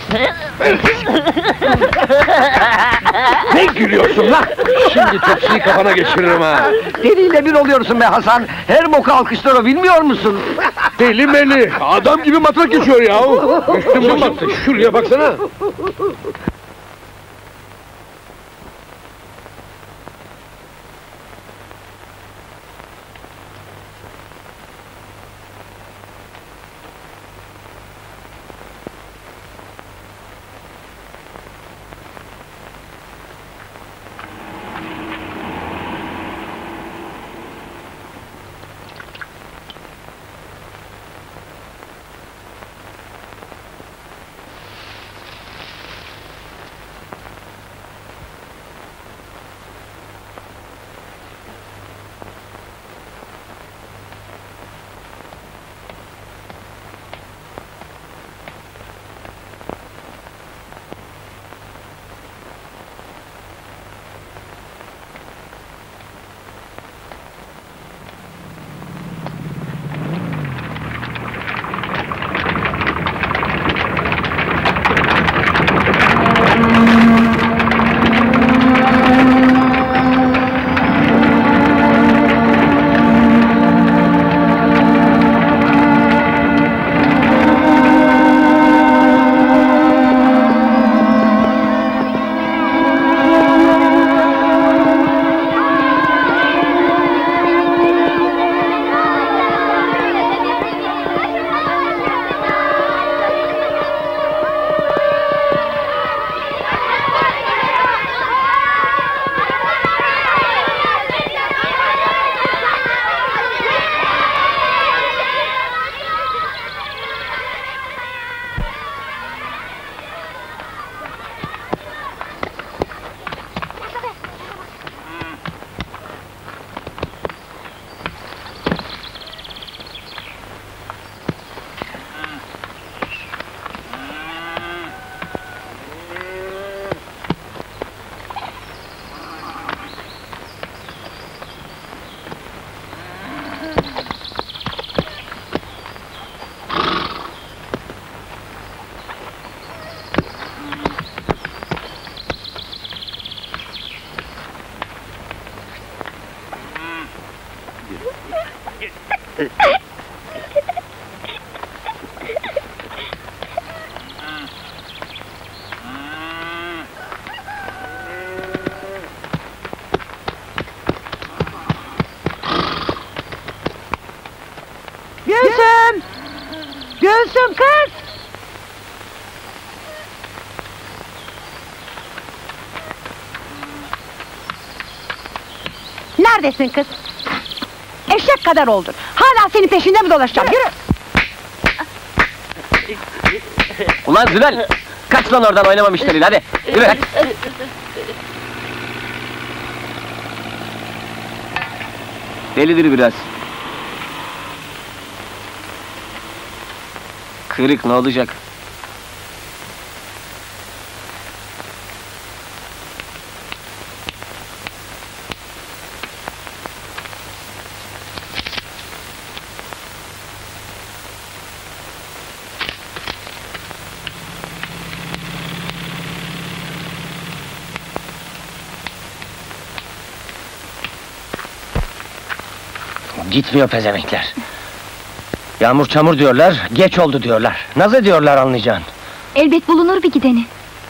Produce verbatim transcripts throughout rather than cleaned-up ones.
Ne gülüyorsun lan? Şimdi tepsiyi kafana geçiririm ha! Deliyle bir oluyorsun be Hasan! Her boku alkışlar o, bilmiyor musun? Deli meli! Adam gibi matrak geçiyor yahu! Üstüm başım battı, şuraya baksana! Gülsüm! Gülsüm kız! Neredesin kız? Eşek kadar oldun. Hala senin peşinde mi dolaşacağım? Yürü! Ulan Zülal! Kaç lan oradan, oynama müşteriyle, hadi! Yürü! Hadi. Delidir biraz. Kırık, ne olacak? Gitmiyor pezemekler. Yağmur çamur diyorlar, geç oldu diyorlar. Nasıl ediyorlar anlayacaksın? Elbet bulunur bir gideni.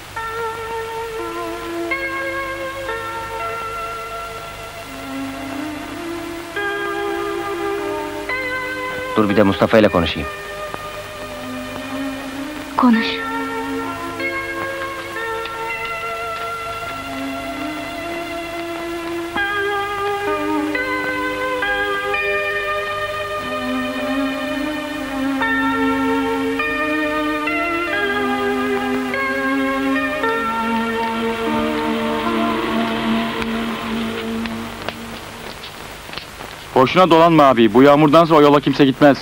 Dur bir de Mustafa ile konuşayım. Konuş. Boşuna dolanma abi, bu yağmurdan sonra o yola kimse gitmez.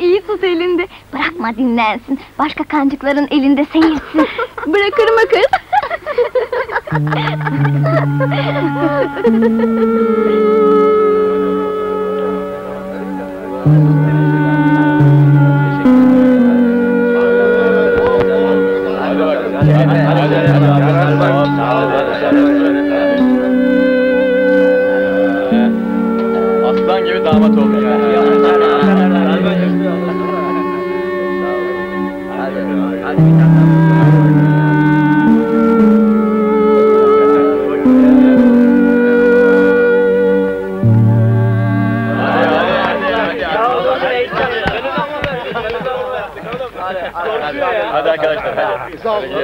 iyi tut elinde. Bırakma dinlensin. Başka kancıkların elinde seyirsin. Bırakır mı kız? Aslan gibi damat oldu ya. Hadi arkadaşlar, hadi. Sağ olun.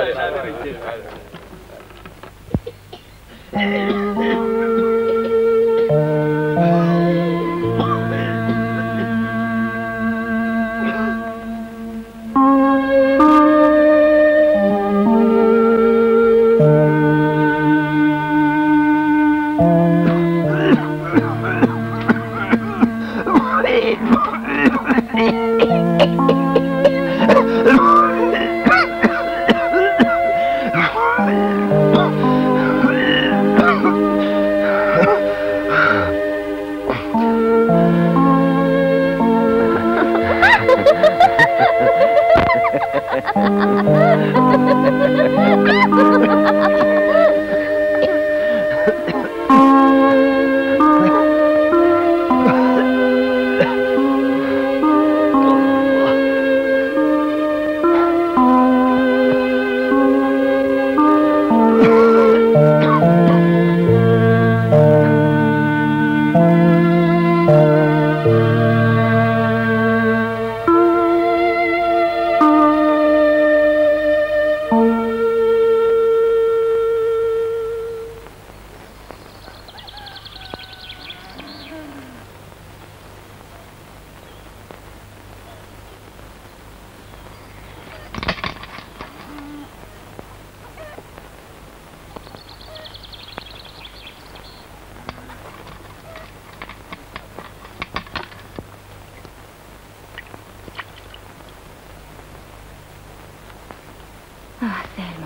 Ah Selma.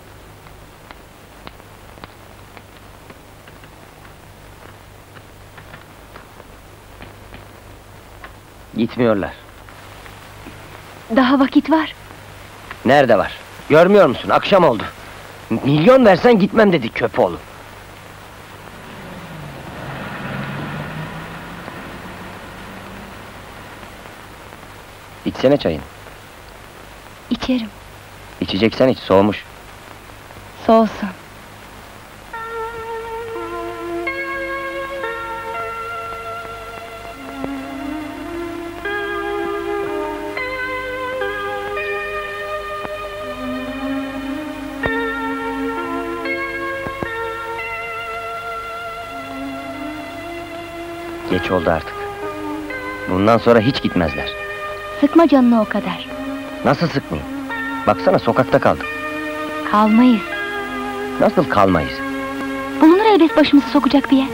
Gitmiyorlar. Daha vakit var. Nerede var? Görmüyor musun? Akşam oldu. Milyon versen gitmem dedi Köpoğlu. İçsene çayını. İçerim. İçeceksen iç, soğumuş. Soğusun. Geç oldu artık. Bundan sonra hiç gitmezler. Sıkma canını o kadar. Nasıl sıkmayayım? Baksana sokakta kaldık. Kalmayız. Nasıl kalmayız? Bulunur elbet başımızı sokacak bir yer.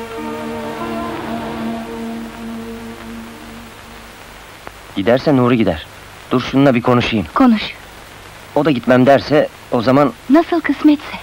Giderse Nuri gider. Dur şununla bir konuşayım. Konuş. O da gitmem derse o zaman... Nasıl kısmetse.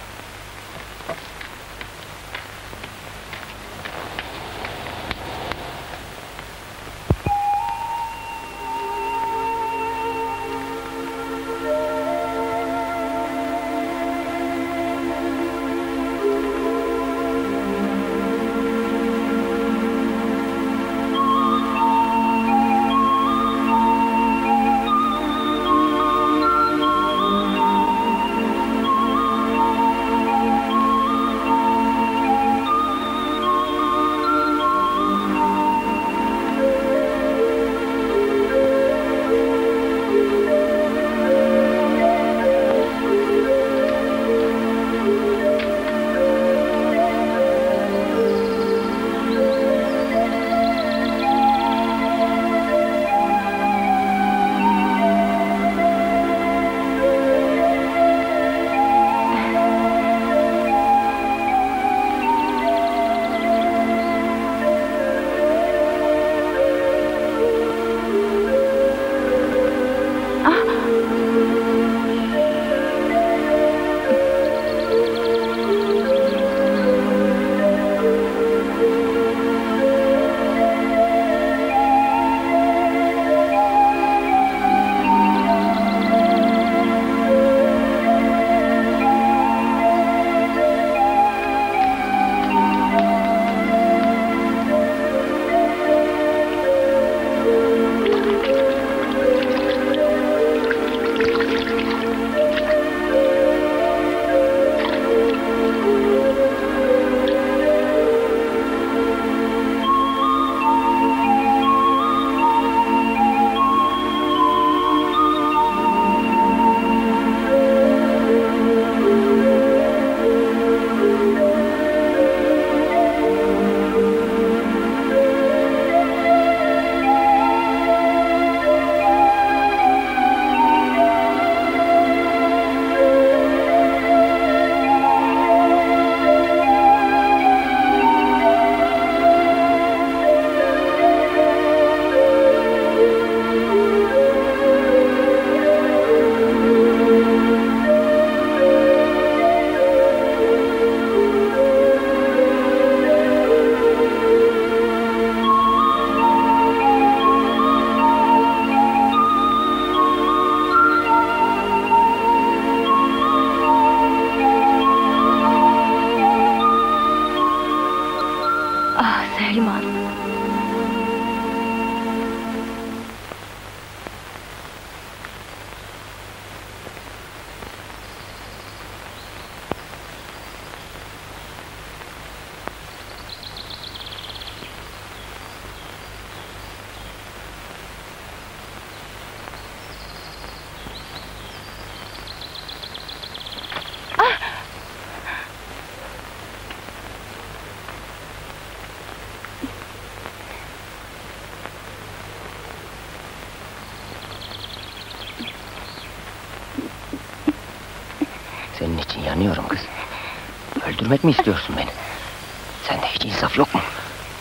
Senin için yanıyorum kız. Öldürmek mi istiyorsun beni? Sende hiç insaf yok mu?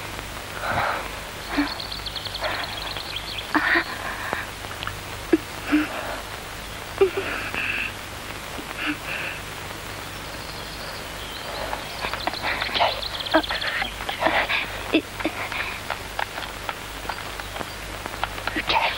Gel. Gel.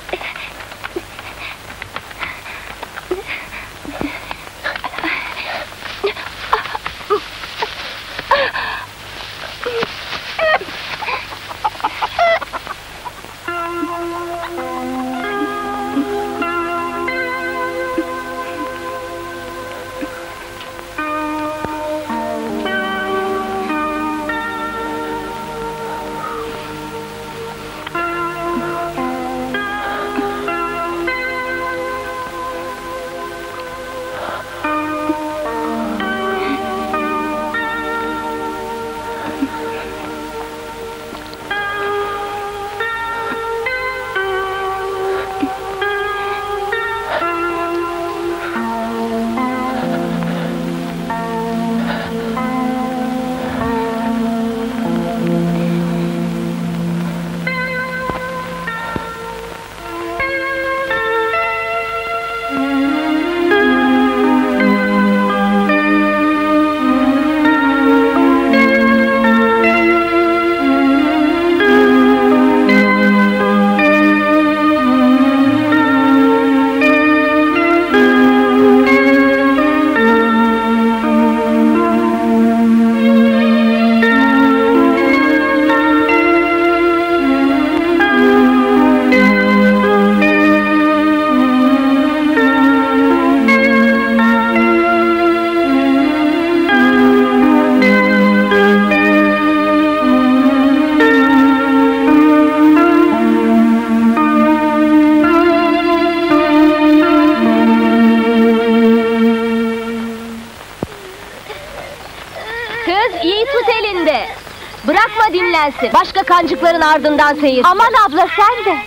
Bırakma dinlensin. Başka kancıkların ardından seyir. Aman abla sen de.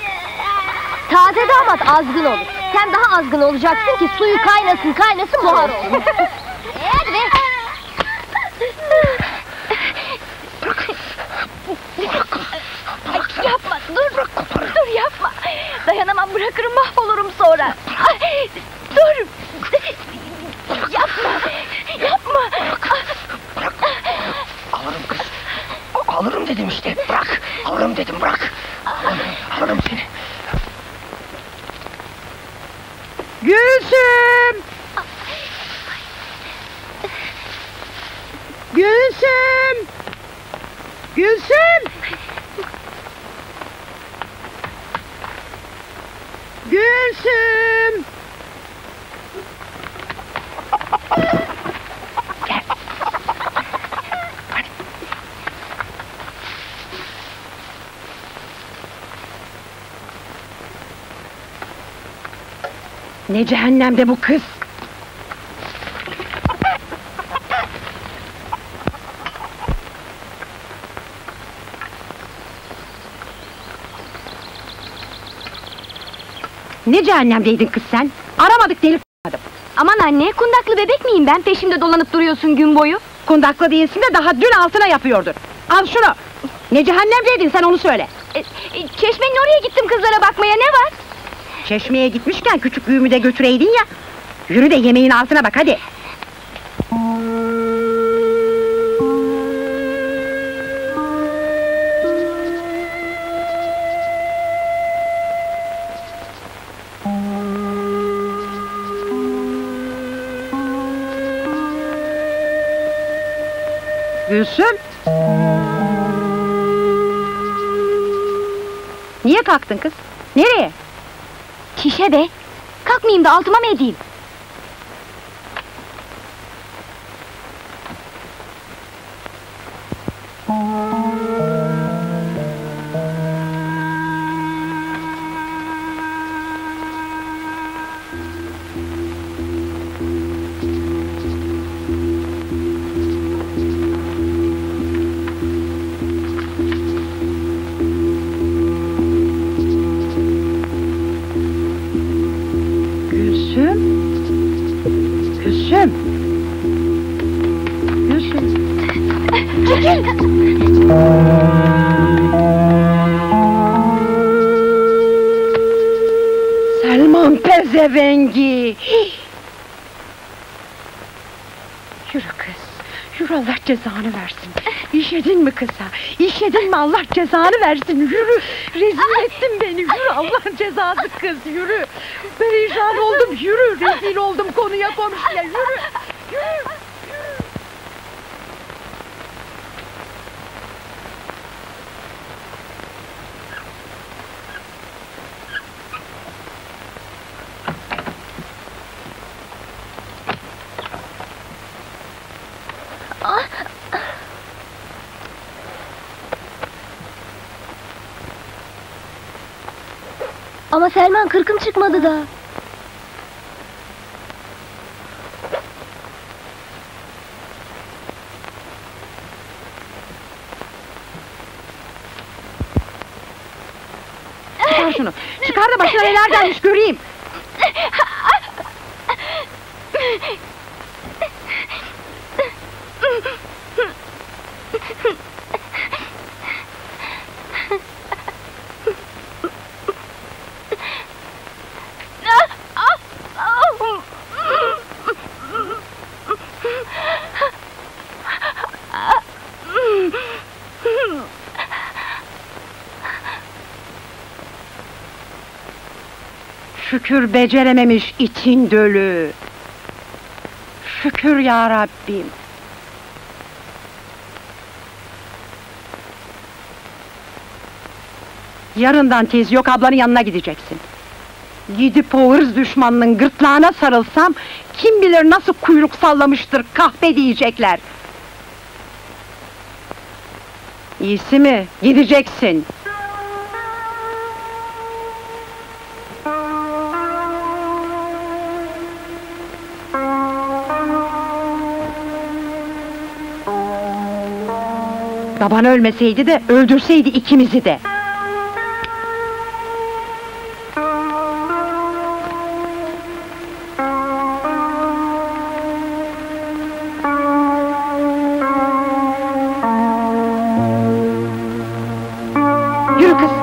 Taze damat azgın olur. Sen daha azgın olacaksın ki suyu kaynasın kaynasın buhar olsun. Hadi be. Ay, yapma dur. Dur yapma. Dayanamam bırakırım mahvolurum sonra. Ay, dur. Yapma. Yapma. Alırım kız. Alırım dedim işte. Bırak. Alırım dedim bırak. Alırım, alırım seni. Gülsüm! Gülsüm! Gülsüm! Gülsüm! Gel. Hadi. Ne cehennemde bu kız? Ne cehennemdeydin kız sen? Aramadık delik a**madım. Aman anne kundaklı bebek miyim ben? Peşimde dolanıp duruyorsun gün boyu. Kundaklı değilsin de daha dün altına yapıyordur. Al şunu! Ne cehennemdeydin sen onu söyle. E, e, çeşmenin oraya gittim kızlara bakmaya, ne var? Çeşmeye gitmişken küçük büyüğümü de götüreydin ya. Yürü de yemeğin altına bak hadi. Gülsüm! Niye kalktın kız? Nereye? Çişe be! Kalkmayayım da altıma mı edeyim? Gülsüm? Gülsüm? Gülüşüm. Gülüşüm. Çekil! Selman pezevengi! Yürü kız, yürü Allah cezanı versin. İşedin mi kıza? İşedin mi Allah cezanı versin? Yürü, rezil ettin beni, yürü Allah cezası kız, yürü. Perişan oldum, yürü, rezil oldum konuya komşuya, yürü, yürü. Ama Selman kırkım çıkmadı da. Çıkar şunu, çıkar da başına neler gelmiş göreyim. Şükür becerememiş için dölü. Şükür ya Rabbim. Yarından tez yok ablanın yanına gideceksin. Gidip o hırs düşmanının gırtlağına sarılsam, kim bilir nasıl kuyruk sallamıştır kahpe diyecekler. İyisi mi? Gideceksin. Baban ölmeseydi de öldürseydi ikimizi de. Yürü kız.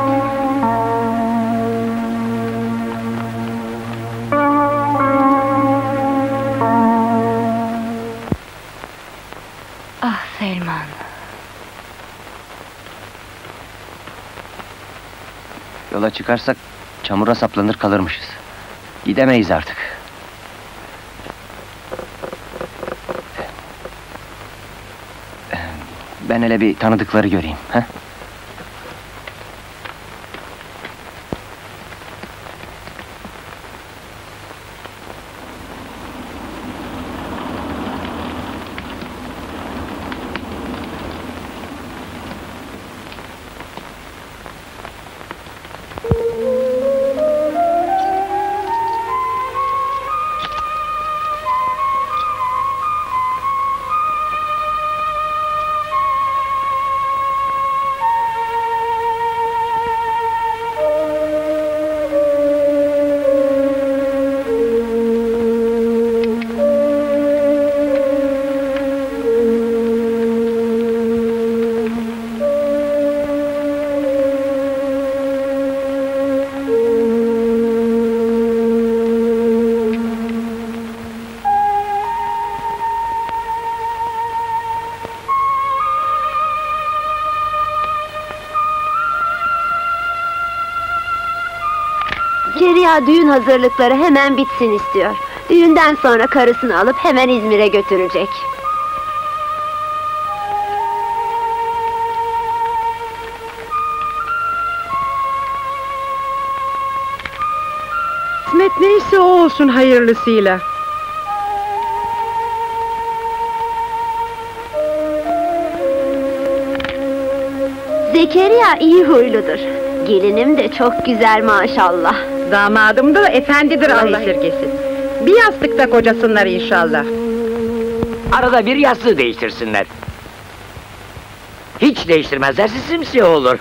Ah Selman. Yola çıkarsak çamura saplanır kalırmışız. Gidemeyiz artık. Ben hele bir tanıdıkları göreyim, he? Zekeriya düğün hazırlıkları hemen bitsin istiyor. Düğünden sonra karısını alıp hemen İzmir'e götürecek. Kısmet neyse o olsun hayırlısıyla. Zekeriya iyi huyludur. Gelinim de çok güzel maşallah. Damadım da efendidir Allah esirgesin. Bir yastıkta kocasınlar inşallah. Arada bir yastığı değiştirsinler. Hiç değiştirmezlerse simsiyah olur.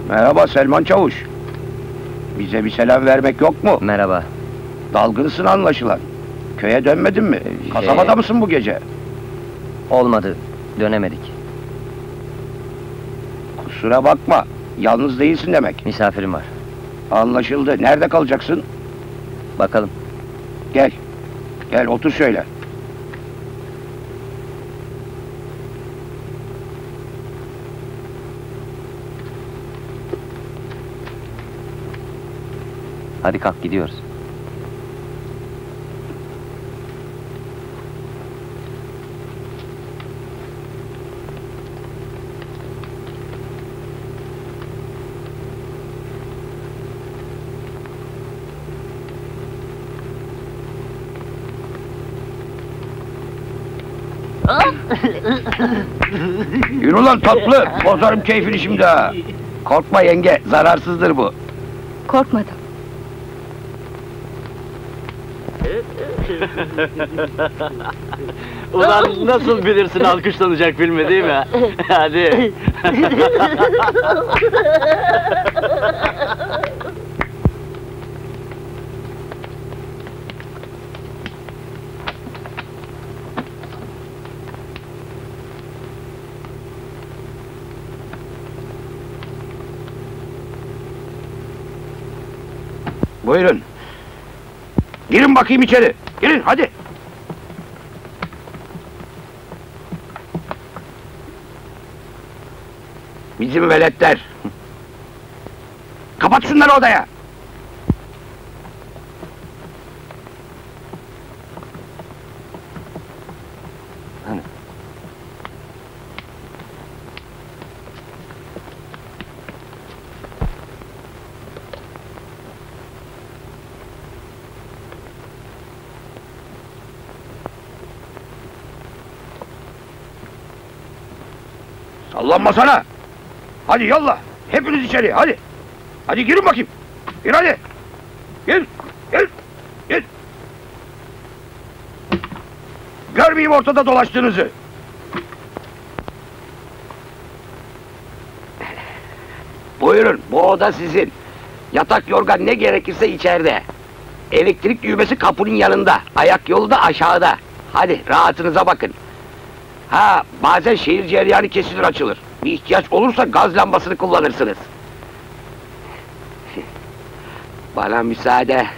Merhaba Selman Çavuş. Bize bir selam vermek yok mu? Merhaba. Dalgınsın anlaşılan. Köye dönmedin mi? Şey- Kasabada mısın bu gece? Olmadı. Dönemedik. Kusura bakma. Yalnız değilsin demek. Misafirim var. Anlaşıldı. Nerede kalacaksın? Bakalım. Gel. Gel otur şöyle. Hadi kalk gidiyoruz. Yürü lan tatlı. Bozarım keyfini şimdi ha. Korkma yenge. Zararsızdır bu. Korkmadım. Ulan nasıl bilirsin alkışlanacak filmi değil mi? Hadi. Buyurun. Girin bakayım içeri. Girin hadi. Bizim veletler. Kapat şunları odaya. Hani? Sallanmasana. Hadi yallah. Hepiniz içeri hadi. Hadi girin bakayım. Gir hadi. Gir. Gir. Gir. Görmeyeyim ortada dolaştığınızı. Buyurun bu oda sizin. Yatak yorgan ne gerekirse içeride. Elektrik düğmesi kapının yanında. Ayak yolu da aşağıda. Hadi rahatınıza bakın. Ha bazen şehir cereyanı kesilir açılır. Bir ihtiyaç olursa gaz lambasını kullanırsınız. Bana müsaade.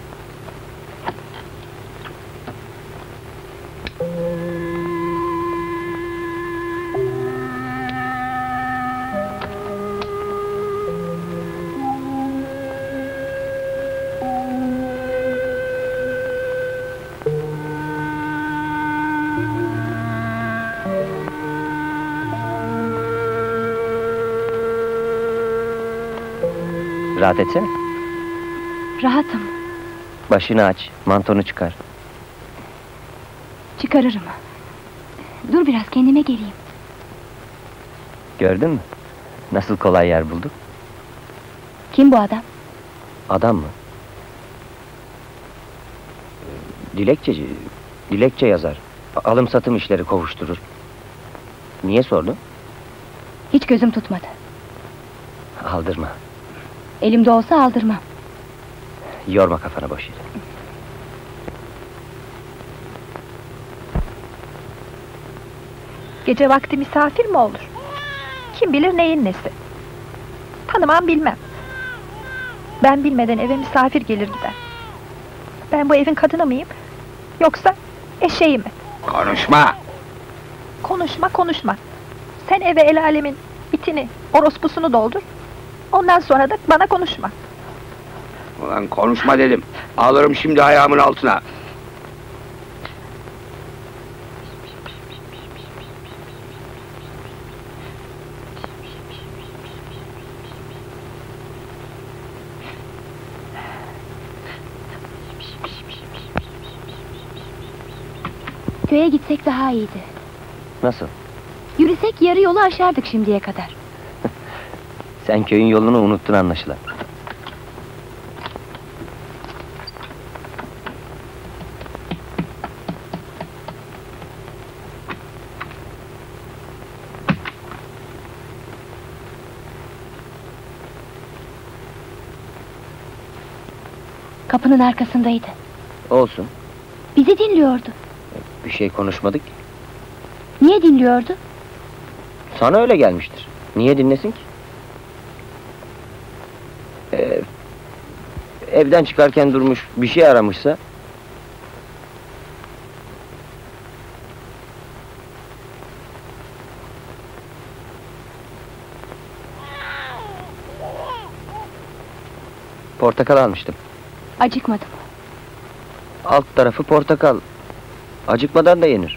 Rahat etsene. Rahatım. Başını aç, mantonu çıkar. Çıkarırım. Dur biraz kendime geleyim. Gördün mü? Nasıl kolay yer bulduk? Kim bu adam? Adam mı? Dilekçeci, dilekçe yazar. Alım satım işleri kovuşturur. Niye sordun? Hiç gözüm tutmadı. Aldırma. Elimde olsa aldırmam. Yorma kafanı boş yere. Gece vakti misafir mi olur? Kim bilir neyin nesi? Tanımam bilmem. Ben bilmeden eve misafir gelir gider. Ben bu evin kadını mıyım? Yoksa eşeği mi? Konuşma. Konuşma konuşma. Sen eve el alemin itini, orospusunu doldur. Ondan sonra da bana konuşma. Ulan konuşma dedim. Alırım şimdi ayağımın altına. Köye gitsek daha iyiydi. Nasıl? Yürüsek yarı yolu aşardık şimdiye kadar. Sen köyün yolunu unuttun anlaşılan. Kapının arkasındaydı. Olsun, Bizi dinliyordu. bir şey konuşmadık. Niye dinliyordu? Sana öyle gelmiştir. Niye dinlesin ki? Ee, evden çıkarken durmuş, bir şey aramışsa... Portakal almıştım. Acıkmadım. Alt tarafı portakal. Acıkmadan da yenir.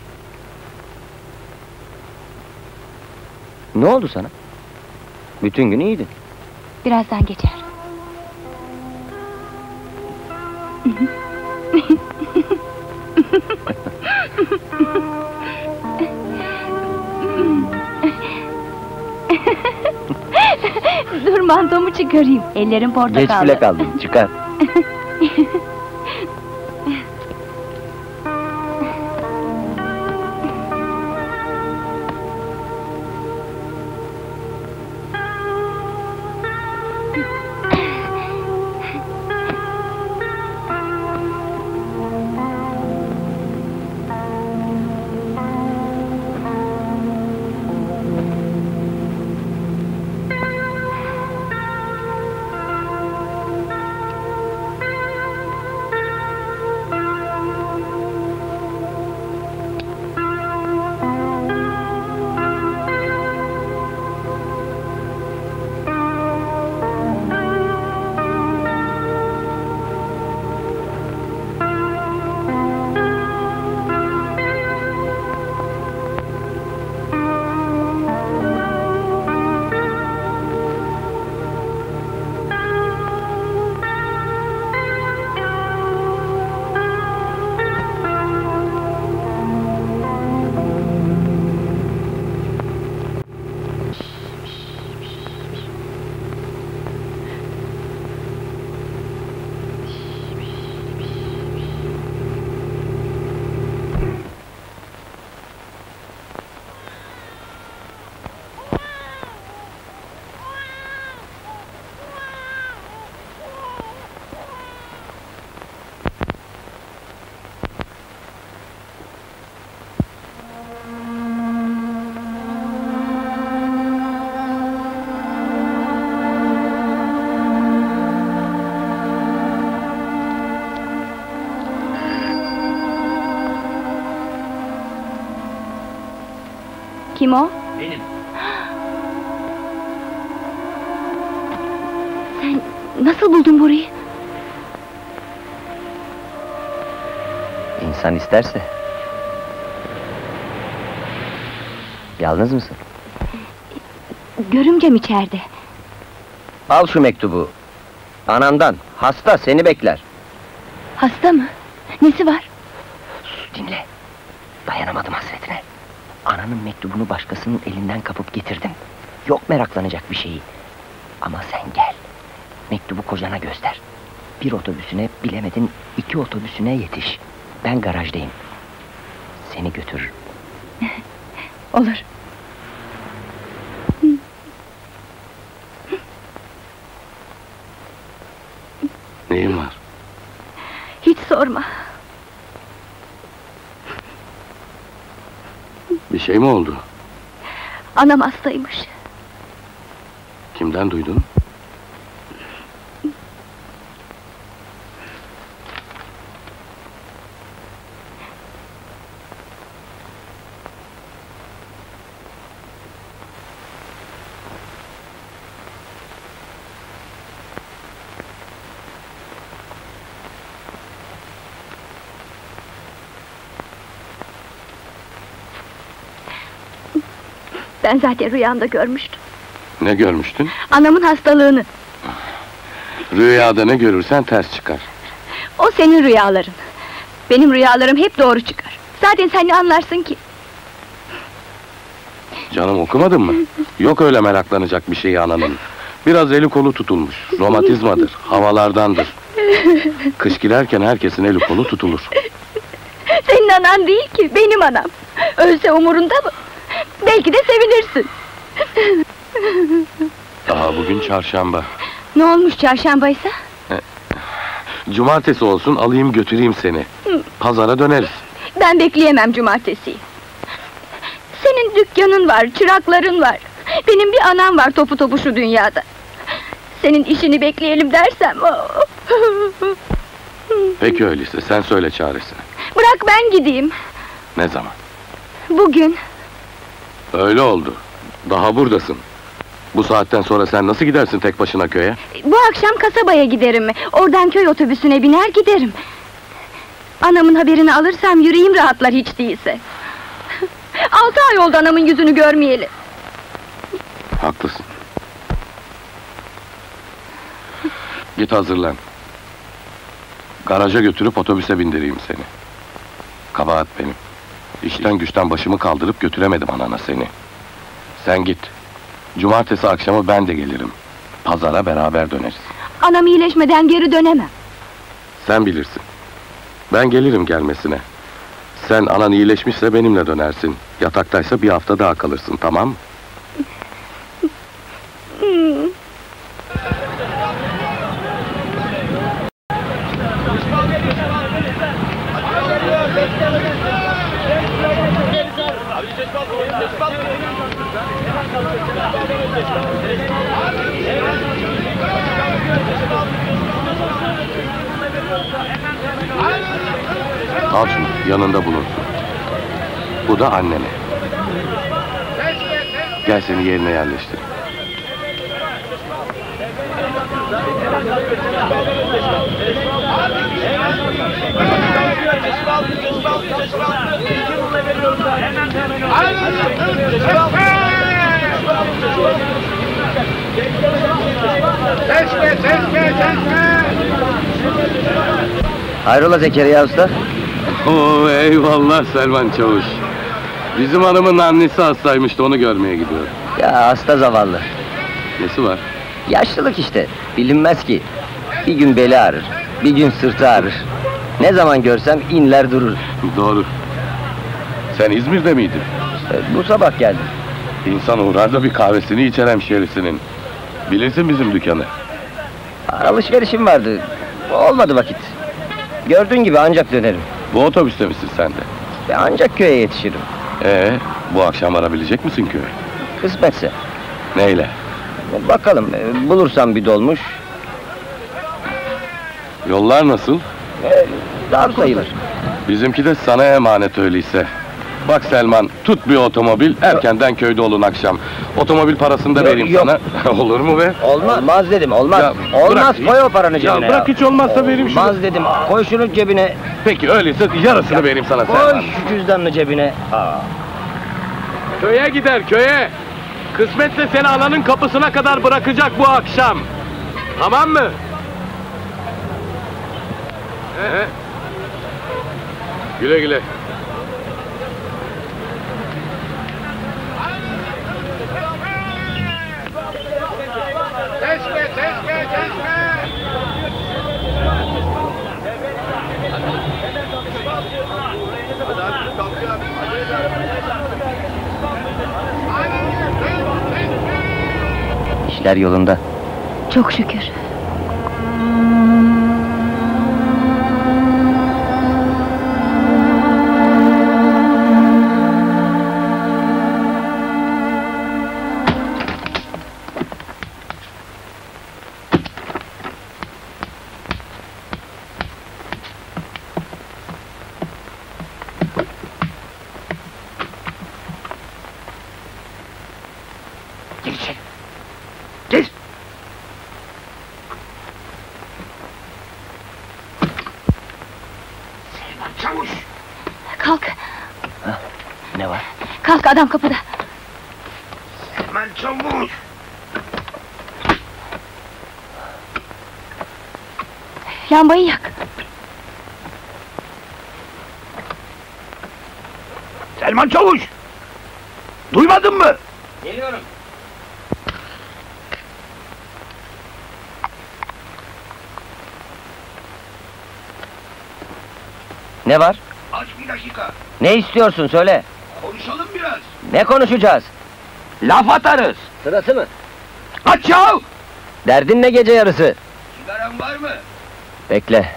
Ne oldu sana? Bütün gün iyiydin. Birazdan geçer. Dur mantomu çıkarayım. Ellerim portakallı. Geç bile kaldın, çıkar. Kim o? Benim. Sen nasıl buldun burayı? İnsan isterse. Yalnız mısın? Görümcem içeride. Al şu mektubu. Anandan, hasta, seni bekler. Hasta mı? Nesi var? Sus, dinle. Dayanamadım hasretine. Ananın mektubunu başkasının elinden kapıp getirdim. Yok meraklanacak bir şeyi. Ama sen gel. Mektubu kocana göster. Bir otobüsüne, bilemedin iki otobüsüne yetiş. Ben garajdayım. Seni götürürüm. Olur. Neyin var? Hiç sorma. Bir şey mi oldu? Anam hastaymış. Kimden duydun? Ben zaten rüyamda görmüştüm. Ne görmüştün? Anamın hastalığını. Rüyada ne görürsen ters çıkar. O senin rüyaların. Benim rüyalarım hep doğru çıkar. Zaten sen ne anlarsın ki? Canım, okumadın mı? Yok öyle meraklanacak bir şey ananın. Biraz eli kolu tutulmuş. Romatizmadır, havalardandır. Kış girerken herkesin eli kolu tutulur. Senin anan değil ki, benim anam. Ölse umurunda mı? Belki de sevinirsin. Daha bugün çarşamba. Ne olmuş çarşambaysa? Cumartesi olsun, alayım götüreyim seni. Hı. Pazara döneriz. Ben bekleyemem cumartesiyi. Senin dükkanın var, çırakların var. Benim bir anam var topu topu şu dünyada. Senin işini bekleyelim dersem... Peki öyleyse, sen söyle çaresini. Bırak ben gideyim. Ne zaman? Bugün. Öyle oldu. Daha buradasın. Bu saatten sonra sen nasıl gidersin tek başına köye? Bu akşam kasabaya giderim. Oradan köy otobüsüne biner giderim. Anamın haberini alırsam yüreğim rahatlar hiç değilse. Altı ay oldu anamın yüzünü görmeyeli. Haklısın. Git hazırlan. Garaja götürüp otobüse bindireyim seni. Kabahat benim. İşten güçten başımı kaldırıp götüremedim anana seni. Sen git. Cumartesi akşamı ben de gelirim. Pazara beraber döneriz. Anam iyileşmeden geri dönemem. Sen bilirsin. Ben gelirim gelmesine. Sen anan iyileşmişse benimle dönersin. Yataktaysa bir hafta daha kalırsın, tamam mı? Hmm. Al şunu, yanında bulunsun. Bu da annene. Gel seni yerine yerleştir. Hayrola Zekeriya Usta? Oo, eyvallah Selman Çavuş. Bizim hanımın annesi hastaymış da onu görmeye gidiyor. Ya hasta zavallı. Nesi var? Yaşlılık işte, bilinmez ki. Bir gün beli ağrır, bir gün sırtı ağrır. Ne zaman görsem inler durur. Doğru. Sen İzmir'de miydin? E, bu sabah geldim. İnsan uğrar da bir kahvesini içer hemşerisinin. Bilirsin bizim dükkanı. Alışverişim vardı, olmadı vakit. Gördüğün gibi ancak dönerim. Bu otobüste misin sen de? Ve ancak köye yetişirim. Ee, bu akşam varabilecek misin köye? Kısmetse. Neyle? Bakalım, e, bulursam bir dolmuş. Yollar nasıl? E, dar sayılır. Bizimki de sana emanet öyleyse. Bak Selman, tut bir otomobil, erkenden köyde olun akşam. Otomobil parasını da Yok, vereyim yok. sana. Olur mu be? Olmaz. Olmaz dedim, olmaz. Ya, olmaz, bırak. koy o paranı cebine. Ya bırak hiç olmazsa vereyim şunu. Olmaz dedim, koy şunu cebine. Peki öyleyse yarısını vereyim sana Koy Selman. şu cüzdanını cebine. Aa. Köye gider köye. Kısmetse seni ananın kapısına kadar bırakacak bu akşam. Tamam mı? He? Güle güle. İşler yolunda. Çok şükür. Gir içeri. Gir. Selman Çavuş. Kalk, Ne var? kalk adam kapıda. Selman Çavuş. Lambayı yak. Selman Çavuş. Duymadın mı? Geliyorum. Ne var? Aç bir dakika. Ne istiyorsun söyle. Konuşalım biraz. Ne konuşacağız? Laf atarız. Sırası mı? Aç ya. Derdin ne gece yarısı? Sigaran var mı? Bekle.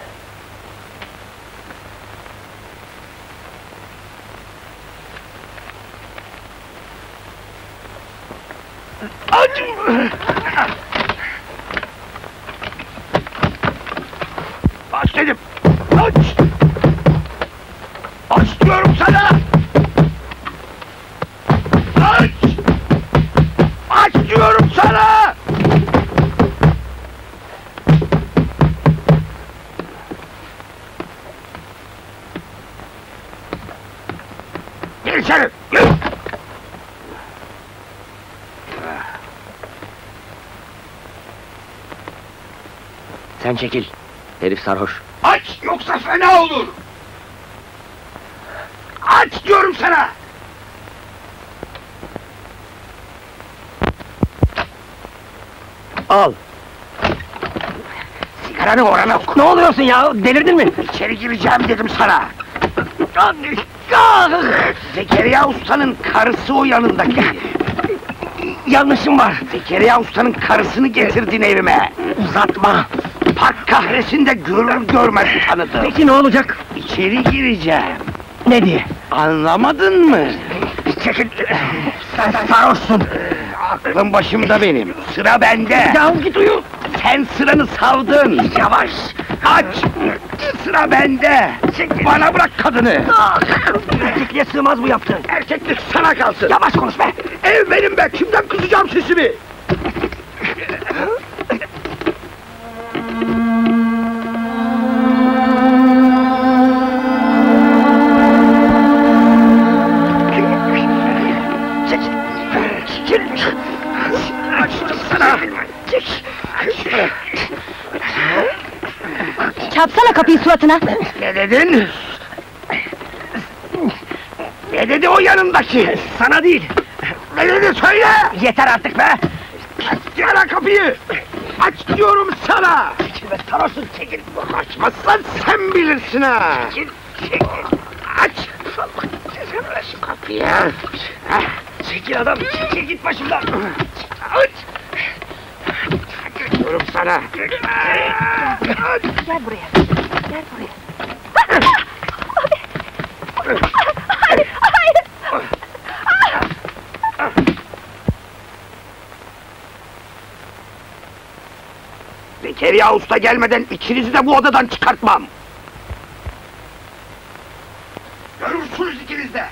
Aç dedim! Aç! Aç diyorum sana! Aç! Aç diyorum sana! Gir içeri! Gir! Sen çekil. Herif sarhoş. Aç yoksa fena olur! Aç diyorum sana! Al. Sigaranı orana ok. Ne oluyorsun ya? Delirdin mi? İçeri gireceğim dedim sana! Zekeriya Usta'nın karısı o yanındaki! Yanlışım var. Zekeriya Usta'nın karısını getirdin evime! Uzatma. Pak kahretsin de görür görmez tanıdım! Peki ne olacak? İçeri gireceğim! Ne diye? Anlamadın mı? Çekil. Sen sarhoşsun. Aklım başımda benim, sıra bende! Ya git uyu. Sen sıranı savdın! Yavaş! Aç! Sıra bende! Bana bırak kadını! Erkekliğe sığmaz bu yaptın. Erkeklik sana kalsın! Yavaş konuş be. Ev benim be! Kimden kısacağım sesimi? Açtım sana! Çarpsana kapıyı suratına. Ne dedin? Ne dedi o yanındaki? Sana değil. Ne dedi söyle! Yeter artık be. Açsana kapıyı! Aç diyorum sana! Çekil be sarhoşsun, çekil! Açmazsan sen bilirsin ha! Çekil, çekil! Aç! Allah cezanı versin kapıyı! Hah, çekil adam, çekil git başımdan! Aç! Aç diyorum sana! Aç! Gel buraya. Gel buraya. Hayır, hayır. Zekeriya Usta gelmeden ikinizi de bu odadan çıkartmam! Görürsünüz ikiniz de!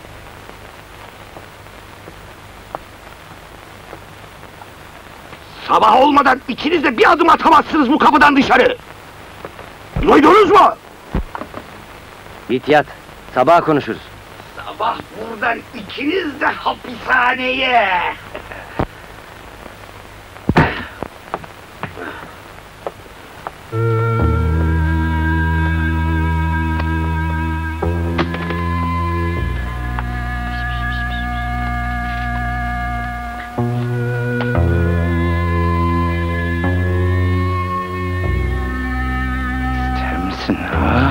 Sabah olmadan ikiniz de bir adım atamazsınız bu kapıdan dışarı! Duydunuz mu? Git yat. Sabah konuşuruz. Sabah buradan ikiniz de hapishaneye! İster misin ha?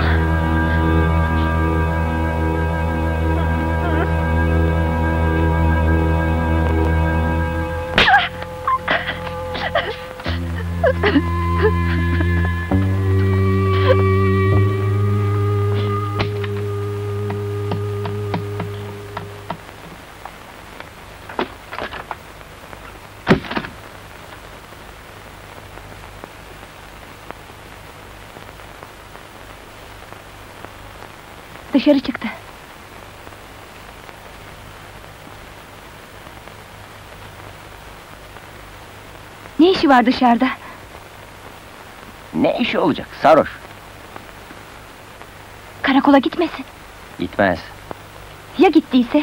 Dışarı çıktı. Ne işi var dışarıda? Ne işi olacak? Sarhoş. Karakola gitmesin. Gitmez. Ya gittiyse?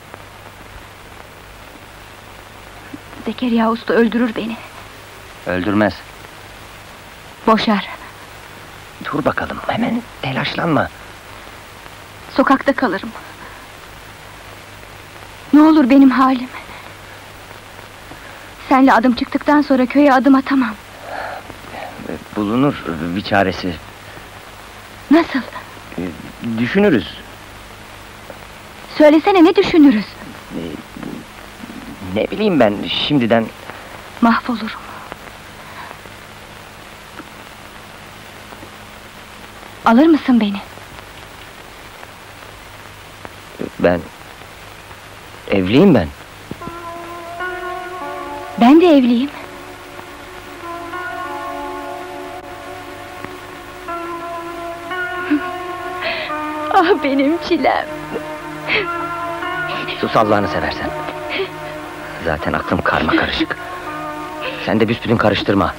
Zekeriya Usta öldürür beni. Öldürmez. Boşar. Dur bakalım, hemen telaşlanma. Sokakta kalırım. Ne olur benim halim. Senle adım çıktıktan sonra köye adım atamam. Bulunur bir çaresi. Nasıl? Düşünürüz. Söylesene, ne düşünürüz? Ne bileyim ben şimdiden. Mahvolurum. Alır mısın beni? Ben... Evliyim ben. Ben de evliyim. Ah benim çilem. Sus Allah'ını seversen. Zaten aklım karma karışık. Sen de büsbütün karıştırma.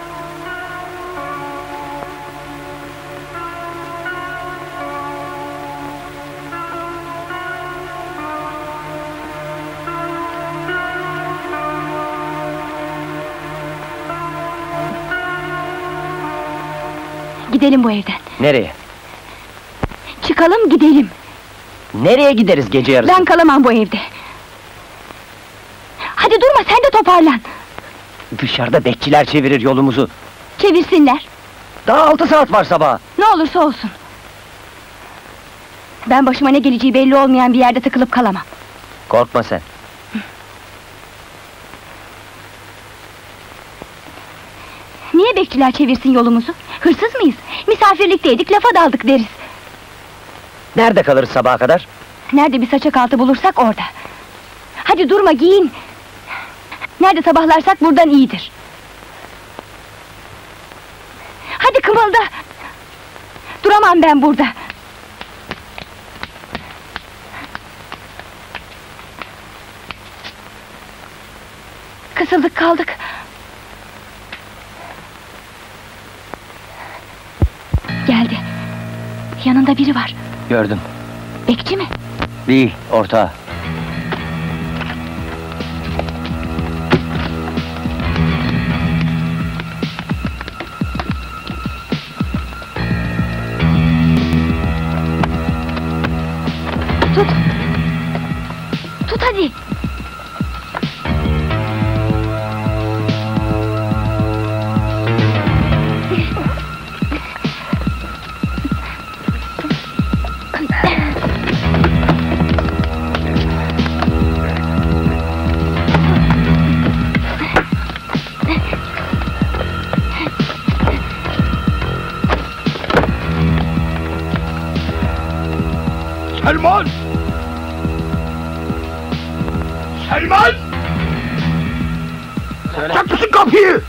Gidelim bu evden. Nereye? Çıkalım gidelim. Nereye gideriz gece yarısı? Ben kalamam bu evde. Hadi durma, sen de toparlan. Dışarıda bekçiler çevirir yolumuzu. Çevirsinler. Daha altı saat var sabaha. Ne olursa olsun. Ben başıma ne geleceği belli olmayan bir yerde tıkılıp kalamam. Korkma sen. Niye bekçiler çevirsin yolumuzu? Hırsız mıyız? Misafirlikteydik, lafa daldık deriz. Nerede kalırız sabaha kadar? Nerede bir saçak altı bulursak orada. Hadi durma, giyin. Nerede sabahlarsak buradan iyidir. Hadi kımılda. Duramam ben burada. Kısıldık kaldık. Geldi. Yanında biri var. Gördüm. Bekçi mi? Değil, ortağı. Tut. Tut hadi. Selman! Selman! Açacak mısın kapıyı?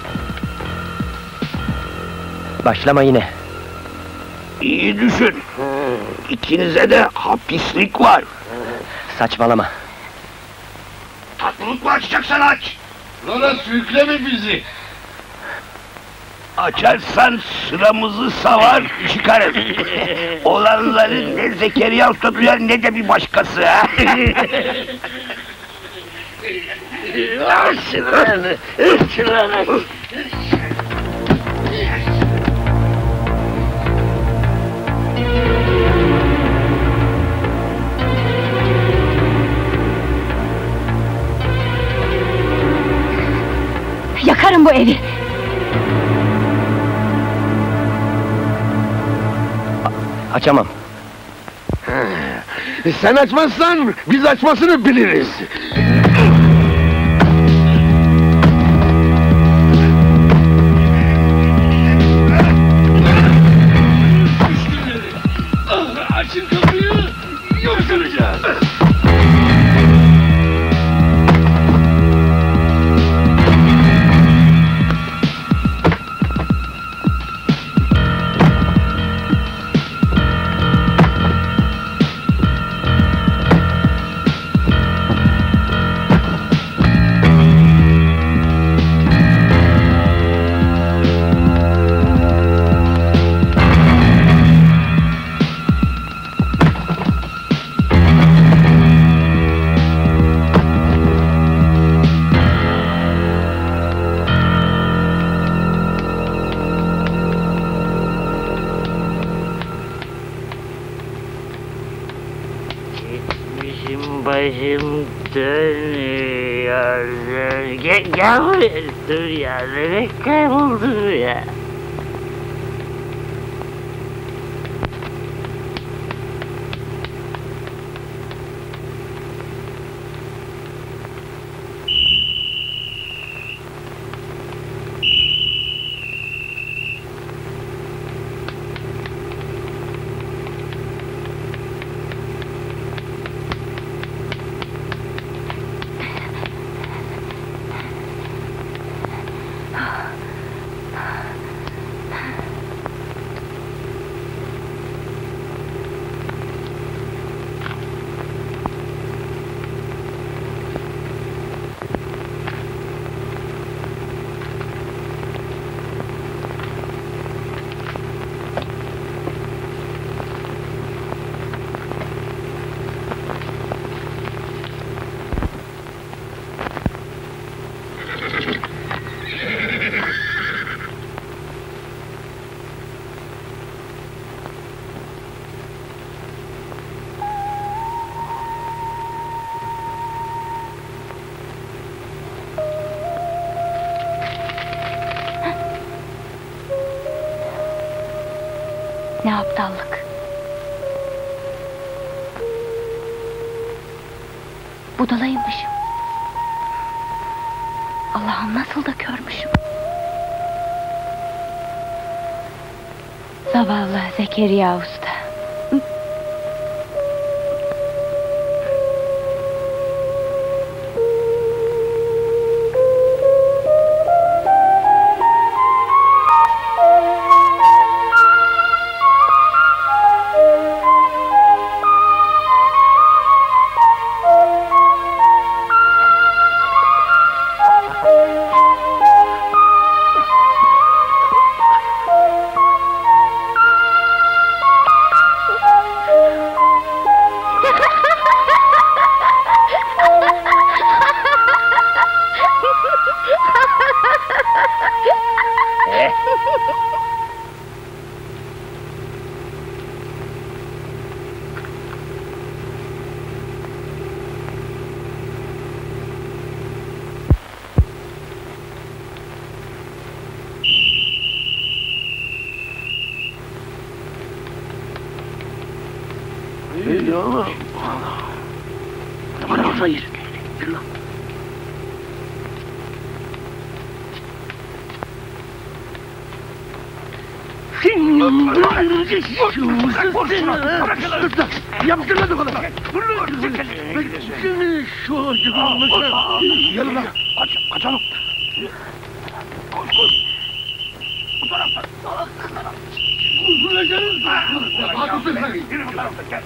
Başlama yine. İyi düşün. İkinize de hapislik var. Saçmalama. Tatlılık mı açacaksan aç. Sonra sürükleme bizi. Açarsan sıramızı savar çıkarız. Olanları ne Zekeriya Usta duyar ne de bir başkası ha. Sıranı, sıranı. Yakarım bu evi. Açamam. Sen açmazsan biz açmasını biliriz. Açın kapıyı, yoksunacağız. Başım dönüyor. Gel, gel buraya. Dur ya. Nereye kayboldun ya? Ne aptallık. Budalaymışım. Allah'ım nasıl da körmüşüm. Zavallı Zekeriya Usta. Yaptırmadık onu. Seni şu acıkılmışlar. Gelin lan. Kaç, kaçalım. Koş, koş. Bu taraftan. Uzun gelin. Haklısın sen. Yürü bu taraftan gel.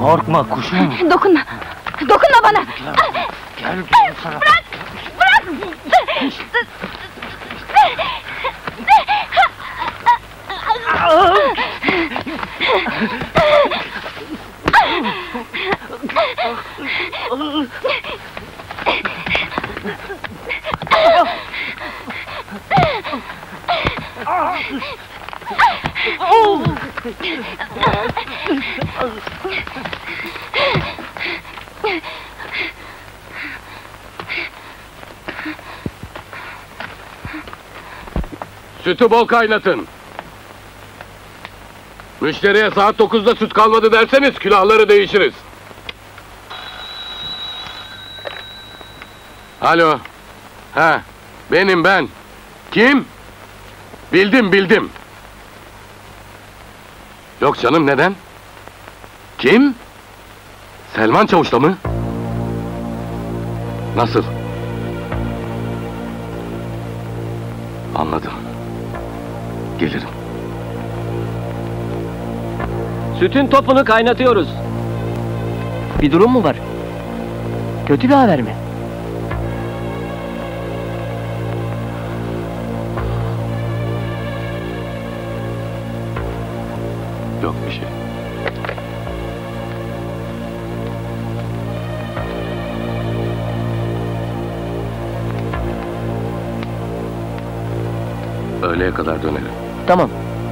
Korkma kuşum. Dokunma. Dokunma bana. Gel sana. Bırak. Bırak. Sütü bol kaynatın. Müşteriye saat dokuzda süt kalmadı derseniz külahları değişiriz. Alo. Ha, benim ben. Kim? Bildim bildim. Yok canım, neden? Kim? Selman Çavuş'ta mı? Nasıl? Anladım. Gelirim. Sütün topunu kaynatıyoruz. Bir durum mu var? Kötü bir haber mi? Yok bir şey. Öğleye kadar dönerim. Tamam.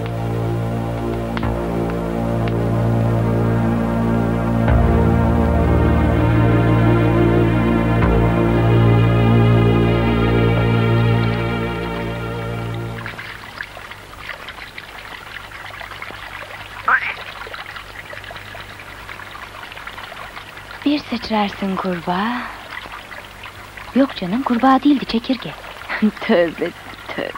Bir sıçrarsın kurbağa. Yok canım, kurbağa değildi, çekirge. Tövbe tövbe.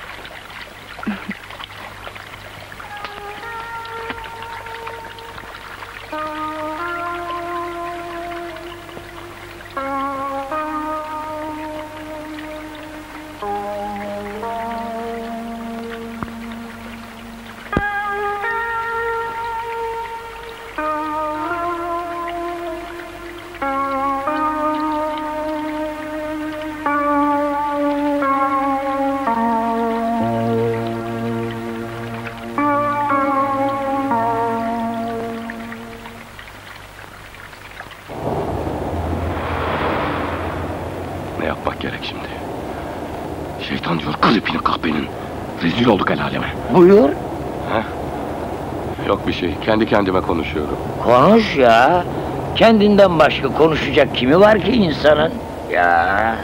Ne yapmak gerek şimdi? Şeytan diyor klipini kahpenin. Rezil olduk el aleme. Buyur. Ha? Yok bir şey. Kendi kendime konuşuyorum. Konuş ya. Kendinden başka konuşacak kimi var ki insanın? Ya.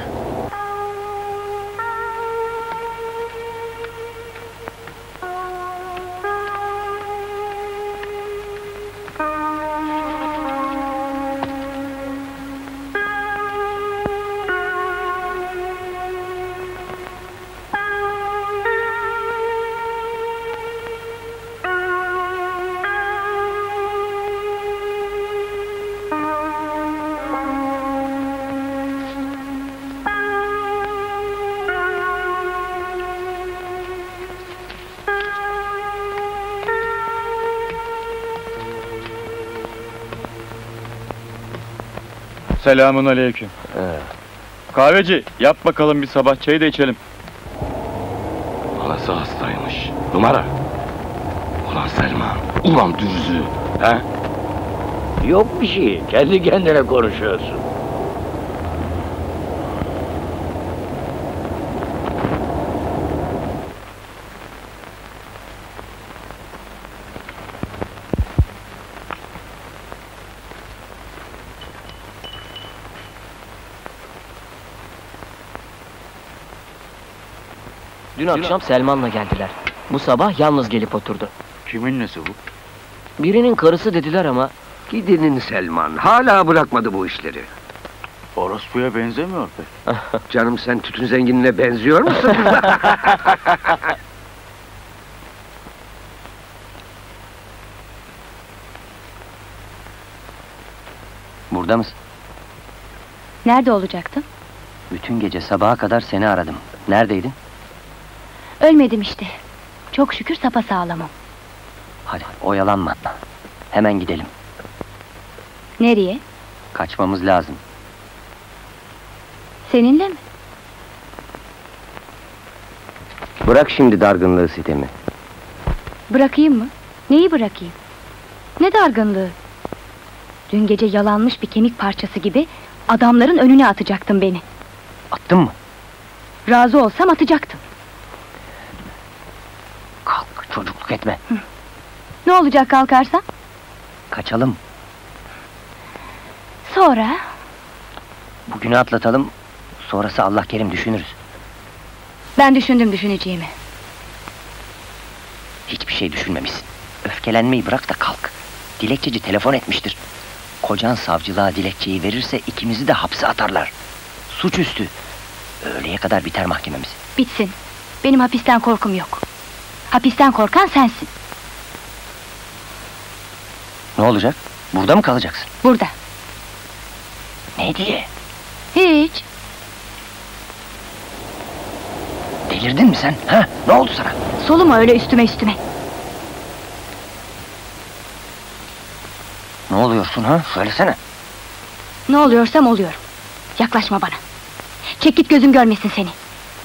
Selamun aleyküm. Kahveci, yap bakalım bir sabah çayı da içelim. Anası hastaymış. Numara. Ulan Selman. Ulan dürzü. He? Yok bir şey. Kendi kendine konuşuyorsun. Dün akşam Selman'la geldiler. Bu sabah yalnız gelip oturdu. Kimin nesi bu? Birinin karısı dediler ama Gidinin Selman. Hala bırakmadı bu işleri. Orospu'ya benzemiyor pek. Canım, sen tütün zenginine benziyor musun? burada mısın? Nerede olacaktım? Bütün gece sabaha kadar seni aradım. Neredeydin? Ölmedim işte. Çok şükür sapasağlamım. Hadi oyalanma. Hemen gidelim. Nereye? Kaçmamız lazım. Seninle mi? Bırak şimdi dargınlığı, sitemi. Bırakayım mı? Neyi bırakayım? Ne dargınlığı? Dün gece yalanmış bir kemik parçası gibi adamların önüne atacaktın beni. Attın mı? Razı olsam atacaktım. Kalk, çocukluk etme. Hı. Ne olacak kalkarsan? Kaçalım. Sonra? Bugünü atlatalım, sonrası Allah kerim düşünürüz. Ben düşündüm düşüneceğimi. Hiçbir şey düşünmemişsin. Öfkelenmeyi bırak da kalk. Dilekçeci telefon etmiştir. Kocan savcılığa dilekçeyi verirse ikimizi de hapse atarlar. Suçüstü. Öğleye kadar biter mahkememiz. Bitsin. Benim hapisten korkum yok. Hapisten korkan sensin. Ne olacak? Burada mı kalacaksın? Burada. Ne diye? Hiç. Delirdin mi sen? Ha? Ne oldu sana? Soluma öyle üstüme üstüme. Ne oluyorsun ha? Söylesene. Ne oluyorsam oluyorum. Yaklaşma bana. Çek git, gözüm görmesin seni.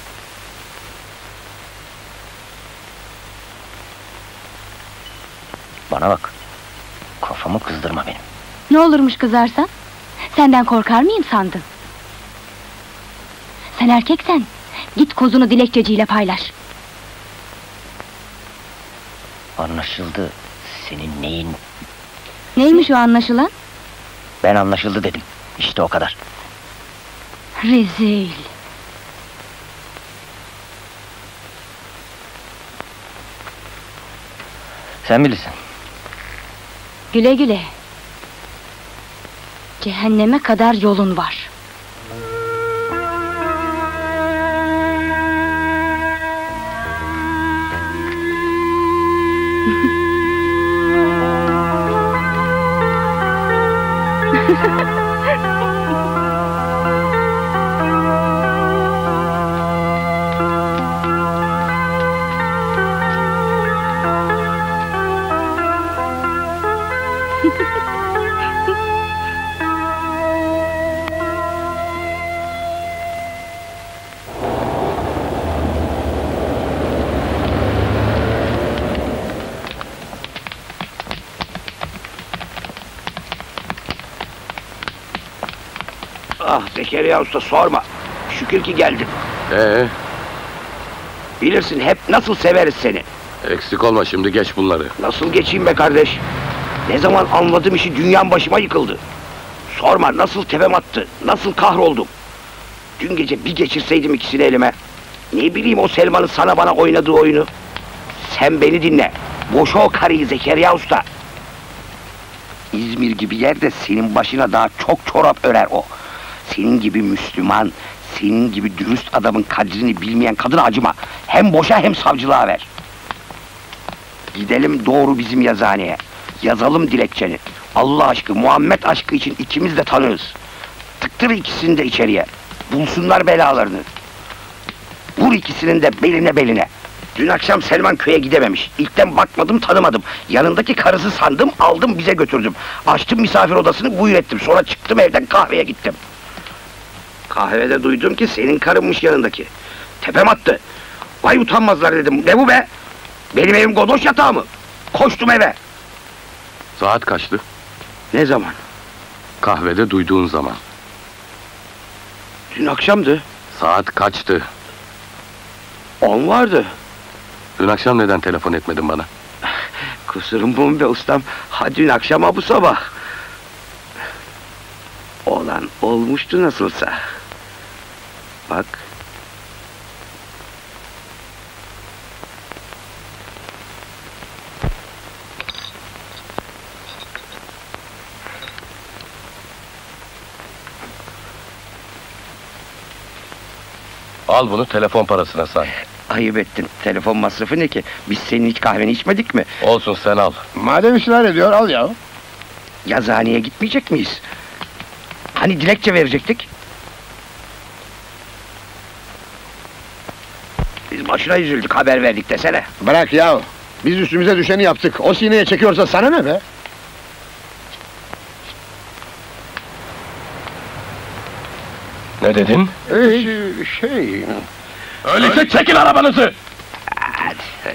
Bana bak. Kafamı kızdırma benim. Ne olurmuş kızarsan? Senden korkar mıyım sandın? Sen erkeksen git kozunu dilekçeciyle paylaş. Anlaşıldı. Senin neyin? Neymiş o anlaşılan? Ben anlaşıldı dedim. İşte o kadar. Rezil. Sen bilirsin. Güle güle. Cehenneme kadar yolun var. Ah Zekeriya Usta, sorma. Şükür ki geldin. Ee, Bilirsin hep nasıl severiz seni. eksik olma, şimdi geç bunları. Nasıl geçeyim be kardeş? Ne zaman anladım işi, dünyam başıma yıkıldı. Sorma, nasıl tepem attı, nasıl kahroldum. Dün gece bir geçirseydim ikisini elime. Ne bileyim o Selman'ın sana bana oynadığı oyunu. Sen beni dinle. Boşa o karıyı Zekeriya Usta. İzmir gibi yerde senin başına daha çok çorap örer o. Senin gibi Müslüman, senin gibi dürüst adamın kadrini bilmeyen kadına acıma. Hem boşa hem savcılığa ver. Gidelim doğru bizim yazıhaneye. Yazalım dilekçeni. Allah aşkı, Muhammed aşkı için ikimiz de tanığız. Tıktır ikisini de içeriye. Bulsunlar belalarını. Vur ikisinin de beline beline. Dün akşam Selman köye gidememiş. İlkten bakmadım, tanımadım. Yanındaki karısı sandım, aldım bize götürdüm. Açtım misafir odasını, buyur ettim. Sonra çıktım evden, kahveye gittim. Kahvede duydum ki senin karınmış yanındaki. Tepem attı. Vay utanmazlar dedim. Ne bu be? Benim evim godoş yatağı mı? Koştum eve. Saat kaçtı? Ne zaman? Kahvede duyduğun zaman. Dün akşamdı. Saat kaçtı? On vardı. Dün akşam neden telefon etmedin bana? Kusurum bu be ustam. Ha dün akşam ha bu sabah. Olan olmuştu nasılsa. Bak. Al bunu, telefon parasına say. Ayıp ettin. Telefon masrafı ne ki? Biz senin hiç kahveni içmedik mi? Olsun, sen al. Madem ısrar ediyor, al ya. Yazıhaneye gitmeyecek miyiz? Hani dilekçe verecektik? Biz başına üzüldük, haber verdik desene. Bırak ya. Biz üstümüze düşeni yaptık. O sineye çekiyorsa sana ne be? Ne dedin? Ee, şey... Öyleyse çekin arabanızı! Hadi, hadi.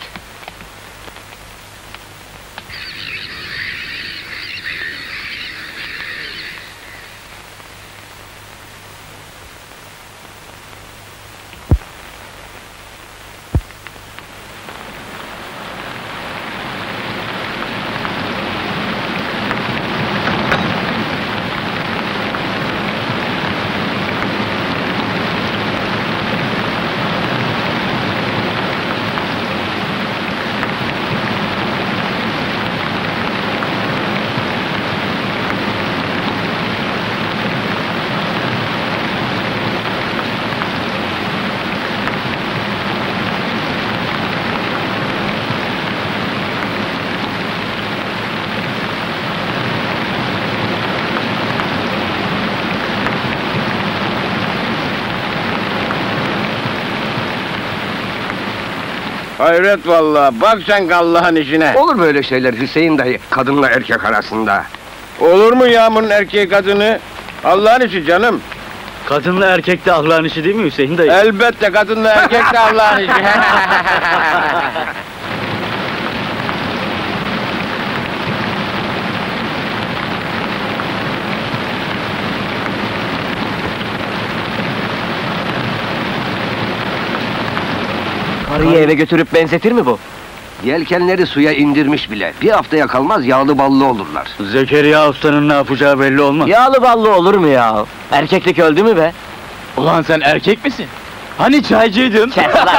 Hayret vallahi, bak sen Allah'ın işine. Olur böyle şeyler Hüseyin dayı, kadınla erkek arasında. Olur mu Yağmur'un erkeği kadını? Allah'ın işi canım. Kadınla erkek de Allah'ın işi değil mi Hüseyin dayı? Elbette kadınla erkek de Allah'ın işi. Karıyı eve götürüp benzetir mi bu? Yelkenleri suya indirmiş bile. Bir haftaya kalmaz yağlı ballı olurlar. Zekeriya Usta'nın ne yapacağı belli olmaz. Yağlı ballı olur mu ya? Erkeklik öldü mü be? Ulan sen erkek misin? Hani çaycıydın? Kes lan!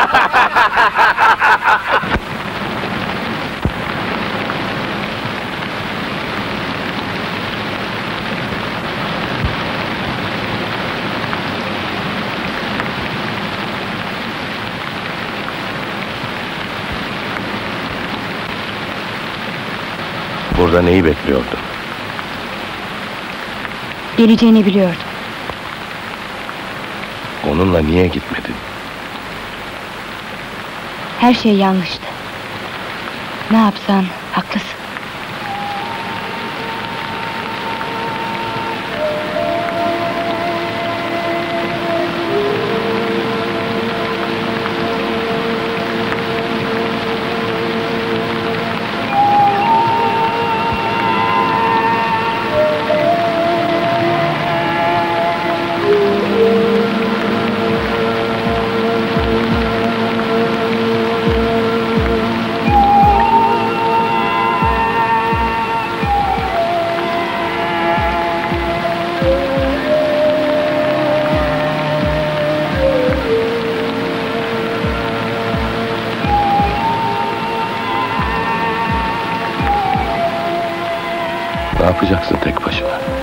Burada neyi bekliyordun? Geleceğini biliyordum. Onunla niye gitmedin? Her şey yanlıştı. Ne yapsan haklısın. Ne yapacaksın tek başına?